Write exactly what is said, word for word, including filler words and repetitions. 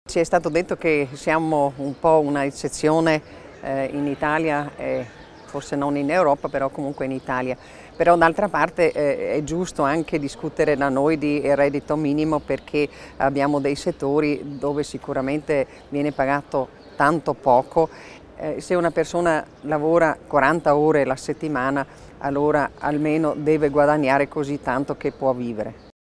Ci è stato detto che siamo un po' una eccezione eh, in Italia, eh, forse non in Europa, però comunque in Italia. Però d'altra parte eh, è giusto anche discutere da noi di reddito minimo, perché abbiamo dei settori dove sicuramente viene pagato tanto poco. Eh, se una persona lavora quaranta ore la settimana, allora almeno deve guadagnare così tanto che può vivere.